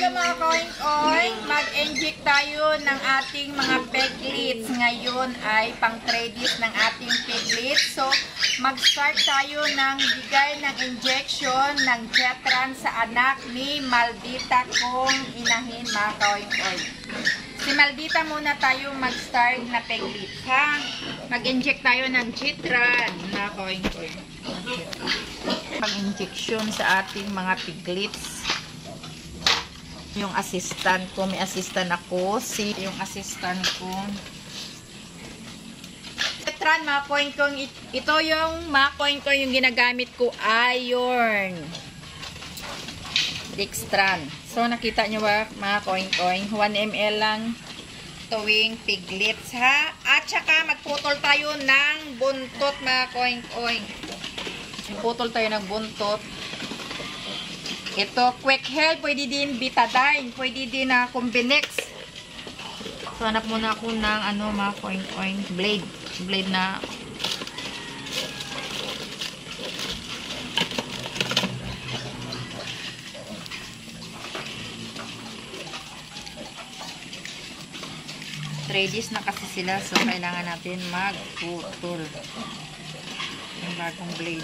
mga koing-koing, mag-inject tayo ng ating mga piglets. Ngayon ay pang-tradis ng ating piglets. So, mag-start tayo ng bigay ng injection ng Jetran sa anak ni Maldita kong inahin, mga koing-koing. Si Maldita muna tayo mag-start na piglet, ha? Mag-inject tayo ng Jetran, mga koing-koing. Pang-injection sa ating mga piglets. Yung assistant ko, may assistant ako, yung assistant ko. Jetran, mga koing-koing, ito yung mga koing-koing yung ginagamit ko, iron. Dextran. So, nakita nyo ba, mga koing-koing, 1 ml lang tuwing piglets, ha? At saka, magputol tayo ng buntot, mga koing-koing. Magputol tayo ng buntot. Ito, Quick Heal, pwede din Betadine, pwede din na Combinex. So, hanap muna ako ng mga koing-koing blade. Blade na tradis na kasi sila. So, kailangan natin magputol yung bagong blade.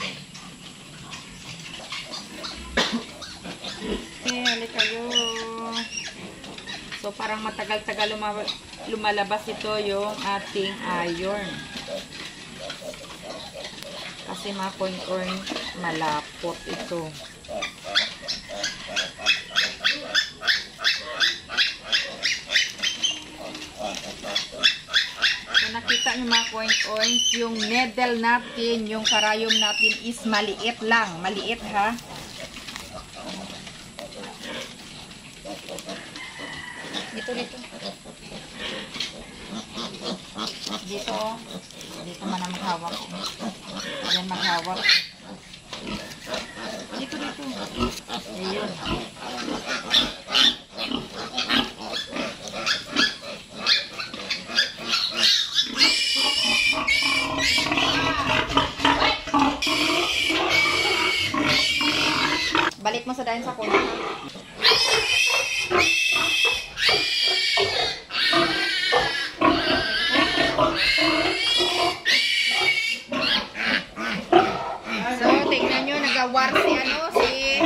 Hali kayo. So, parang matagal-tagal lumalabas ito yung ating iron. Kasi mga koing-koing malapot ito. So, nakita nyo mga koing-koing, yung needle natin, yung karayom natin is maliit lang. Maliit, ha? Dito. Dito man ang maghawak. Ayan, maghawak. Dito. Ayun. Balik mo sa dahin sa kuno. So, tingnan nyo, nagawar si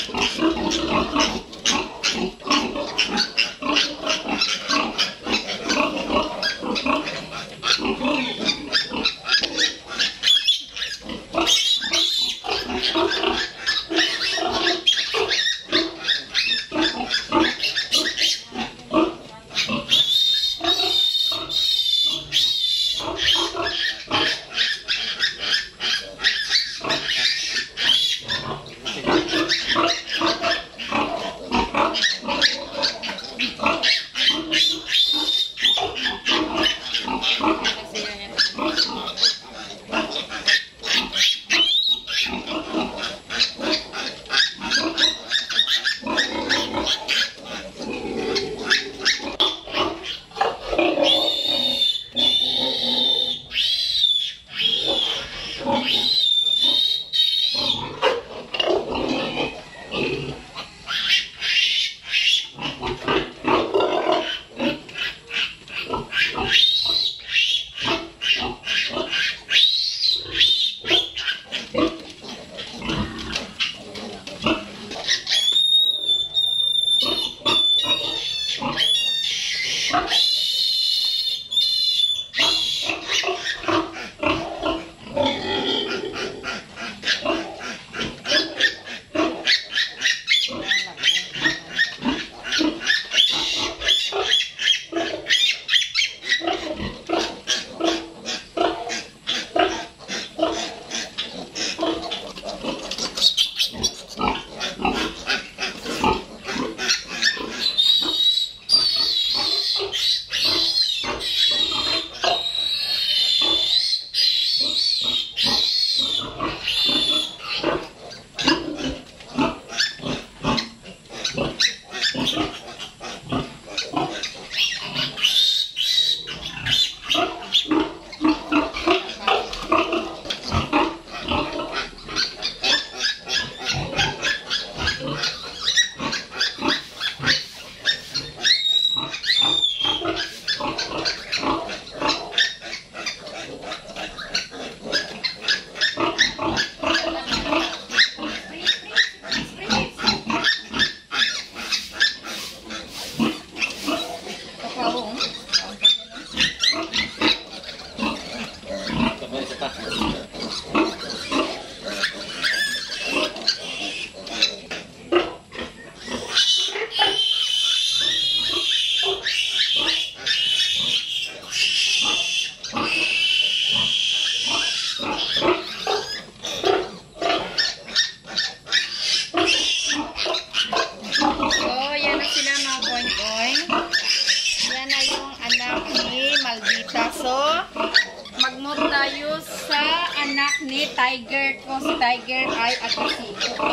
ni Tiger ko. Si Tiger ay Atasiko.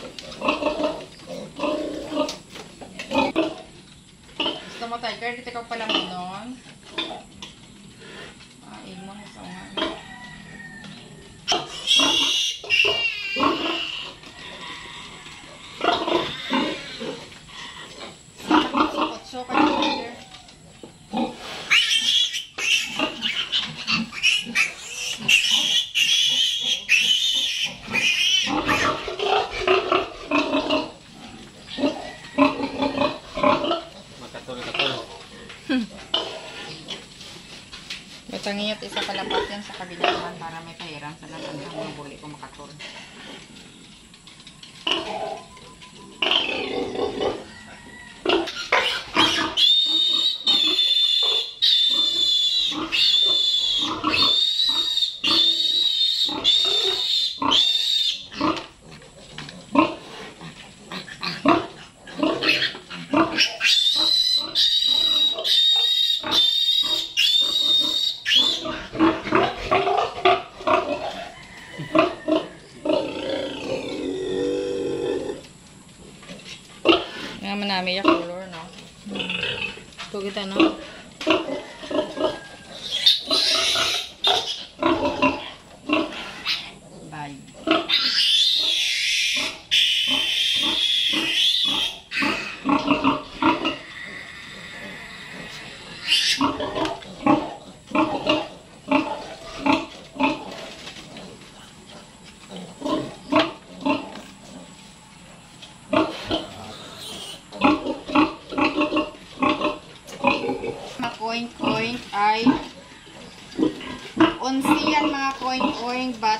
Gusto mo Tiger? Dito ka pala mo nun. Ain mo sa nga. So ka Tiger. Matangiyot isa palapat yan sa kabila naman para may pahiram sa natandang mga buli ko makatul. Manami ya color no. Ito kita no. Bye.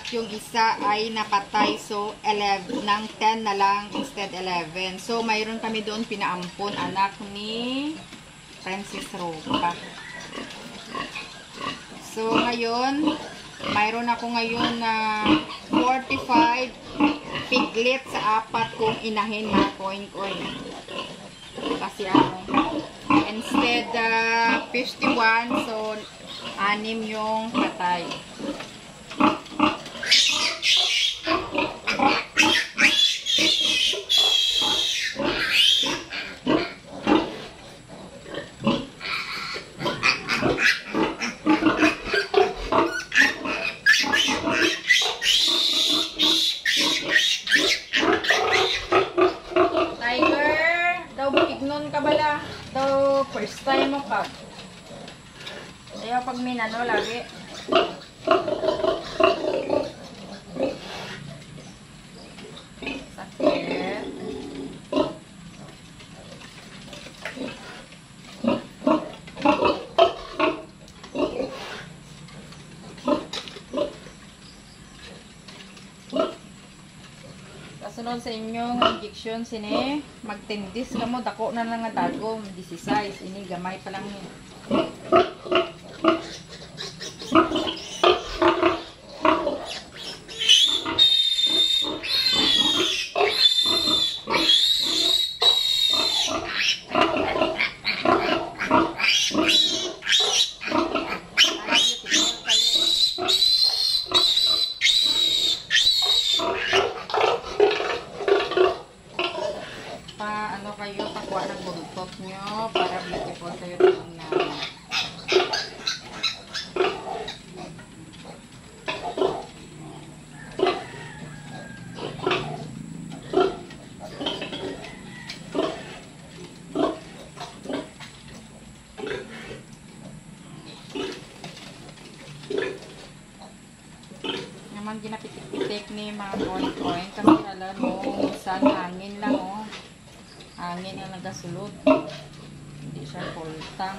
yung isa ay napatay. So, 11, ng 10 na lang instead 11. So, mayroon kami doon pinaampon, anak ni Princess Roca. So, ngayon, mayroon ako ngayon na 45 piglet sa apat kong inahin na coin-coin. Kasi instead 51, so 6 yung patay. Kabala, daw first time mo ka. Ayaw pag minano lagi. Sakit. Kasunod sa inyong injection sini, magtindis ka mo, dako na lang nga dagom, 16, ini gamay pa lang niya. Pakuha ng buntot nyo para beautiful kayo tingnan. Naman ginapitik-pitik ni mga coin-coin kasi alam mo, minsan hangin lang oh. Hangin ang nagasulod. Hindi siya pultang.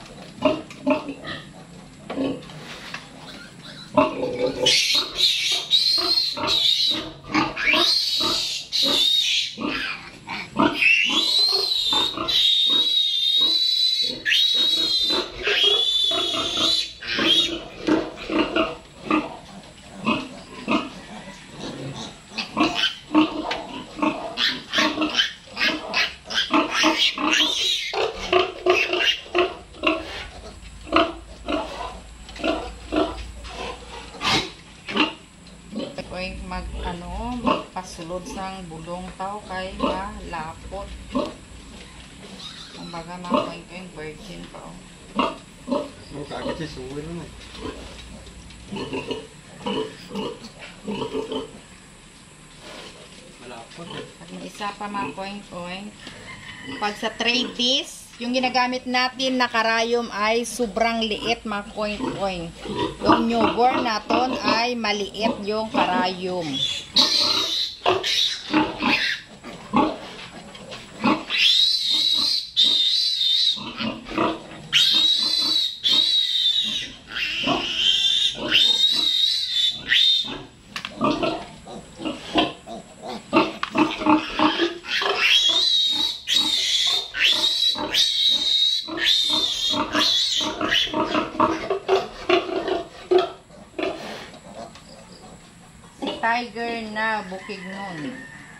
Magpasulod sang bulong tao kay malapot. Kumbaga mga coin virgin pa oh. Kagad siya suwi naman. Malapot eh. At may isa pa mga coin. Pag sa tradies, yung ginagamit natin na karayom ay sobrang liit mga coin. Yung newborn naton ay maliit yung karayom. Tiger na Bukidnon.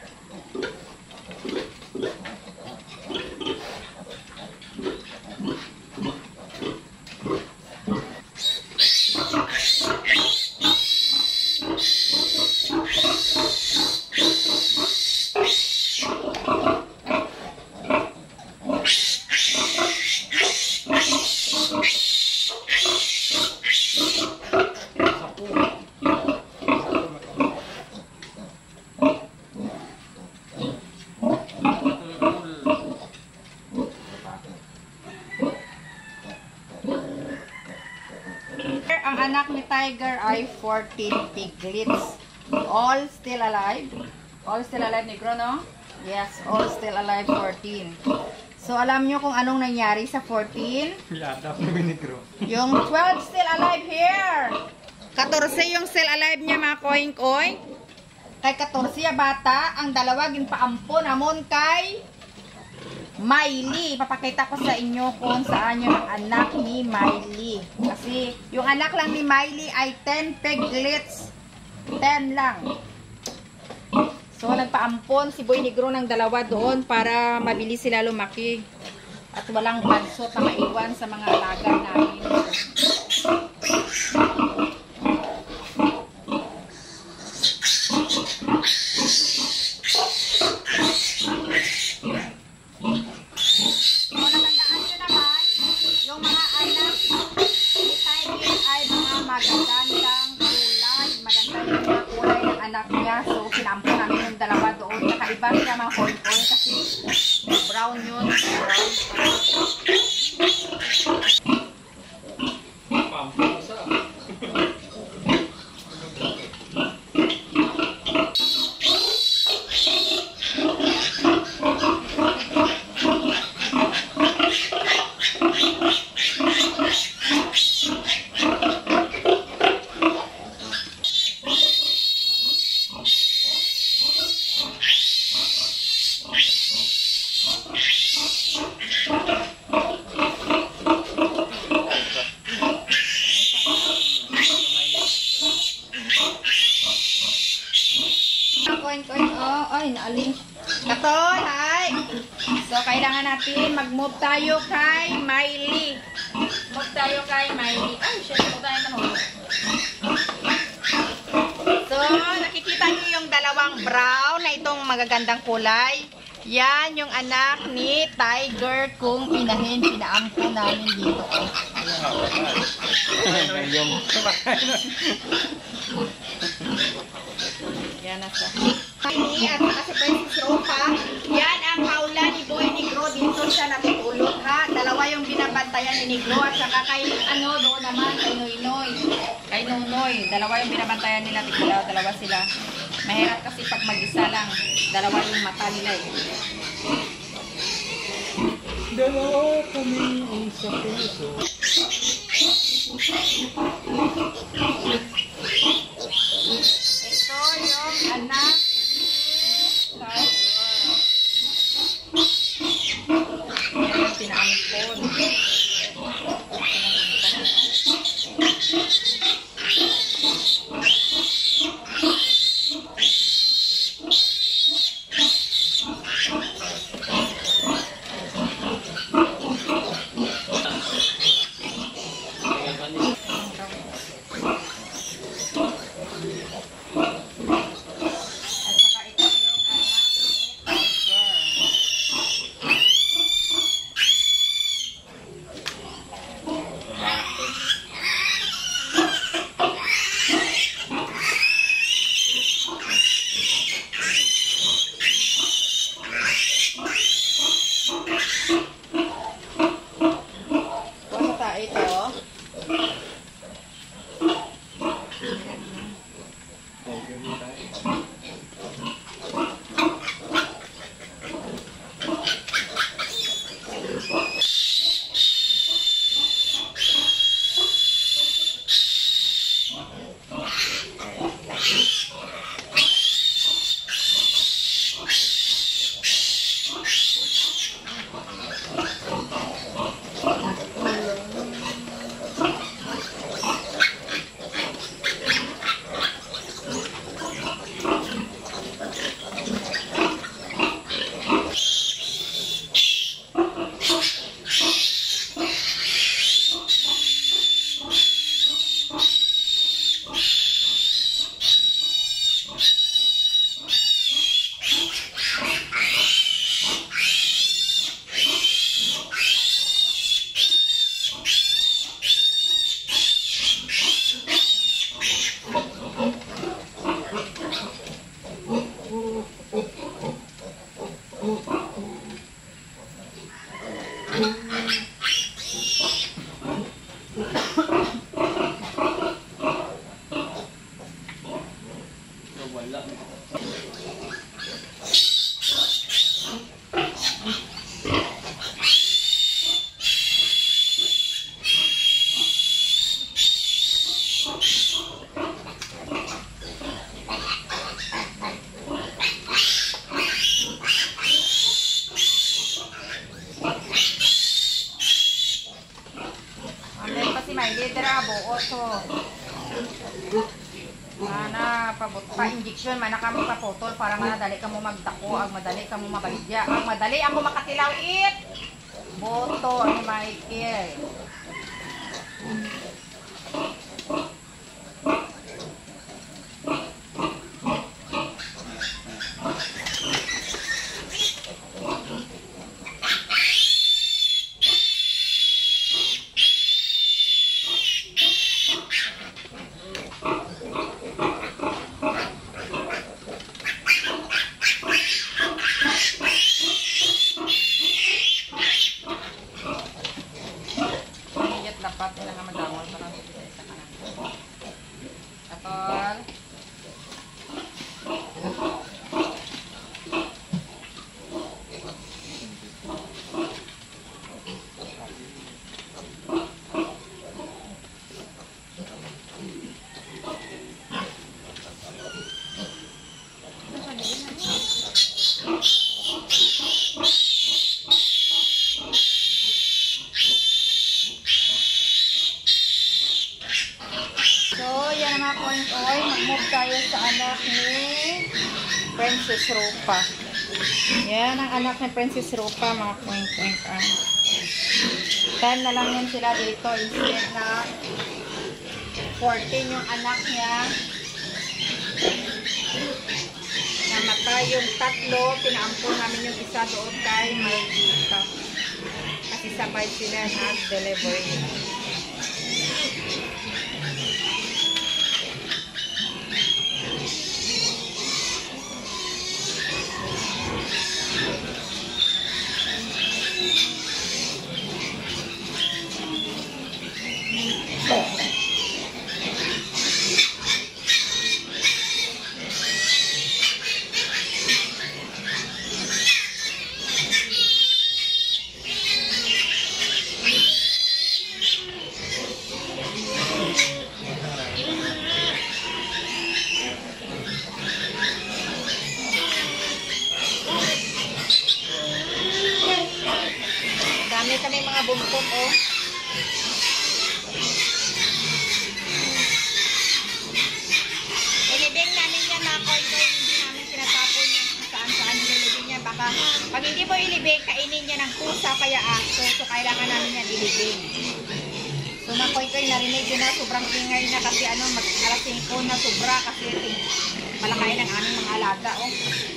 Ang anak ni Tiger ay 14 piglets. All still alive. All still alive, Negro, no? Yes, all still alive, 14. So, alam nyo kung anong nangyari sa 14? Yada ko ni Negro. Yung 12 still alive here. 14 yung cell alive niya mga koing-koing. Kay 14 ya bata, ang dalawa ginpaampon amon kay Miley. Papakita ko sa inyo kung saan yung anak ni Miley. Kasi yung anak lang ni Miley ay 10 piglets. 10 lang. So nagpaampon si Boy Negro ng dalawa doon para mabilis sila lumaki. At walang bansot na maiwan sa mga alaga namin. Magandang kulay. Maganda yung mga kulay ng anak niya. So, sinampo namin yung dalawa doon. Kakaiba siya mga koy-koy kasi brown yun. Ay, naaling. Katol, hi! So, kailangan natin mag-move tayo kay Miley. Move tayo kay Miley. Ay, shit, move tayo na. So, nakikita niyo yung dalawang brown na itong magagandang kulay. Yan yung anak ni Tiger kung inahin, pinaampo namin dito. Yan na siya. Miley at saka si Princess Ropa. Yan ang kaula ni Boy Negro. Dito siya natutulog ha. Dalawa yung binabantayan ni Negro at saka kay ano doon naman kay Noynoy. Kay Noynoy. Dalawa yung binabantayan nila. Dalawa sila. Mahirap kasi pag mag-isa lang. Dalawa yung mata nila eh. Dalawa kami sa puso. Ito yung anak ni Tiger. Yan yung pinaampon. injection, manaka mo kaputol para madali ka mo magdako, ang madali ka mo mabaligya, ang madali ako makatilaw it. Boto ni Michael. Dapat nila nga madamol para sa kanan. Tapos mga koy-koy, mag-move tayo sa anak ni Princess Rupa. Yan ang anak ni Princess Rupa, mga koy-koy. 10 na lang yun sila dito instead na 14 yung anak niya. Namatay yung tatlo, pinaampun namin yung isa doon kay Margita. Kasi sabay sila nag-delivery. Dami kami mga bumpot, oh. Ilibing namin yan, mga koy-koy. Hindi namin tinatapon yung saan-saan nililibing yan. Baka, pag hindi mo ilibing, kainin niya ng pusa kaya aso. So, kailangan namin yan ilibing. So, mga koy-koy, narinig yun na, sobrang ingay na kasi ano, alas 5 na sobra kasi malakain ang aming mga alaga, oh.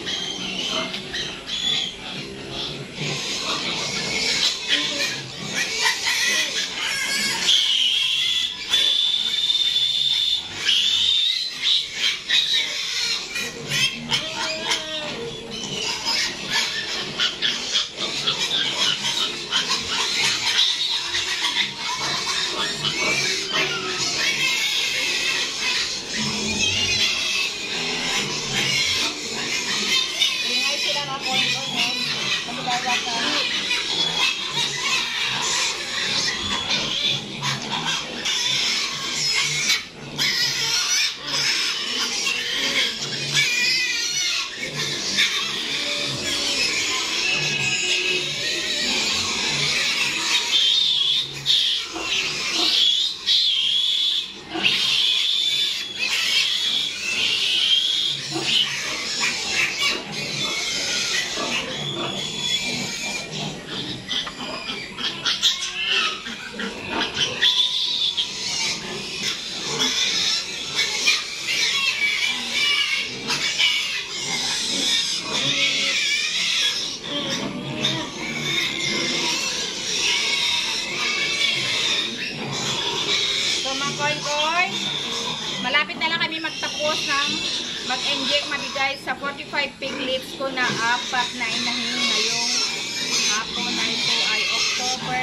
Koy-koy, malapit na lang kami magtapos ng mag-inject mabigay sa 45 piglets ko na 4 na inahin ngayong hapon na ito ay October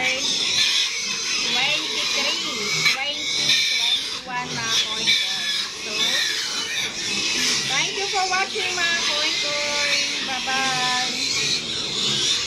23, 2021 mga koy-koy. So, thank you for watching mga koy.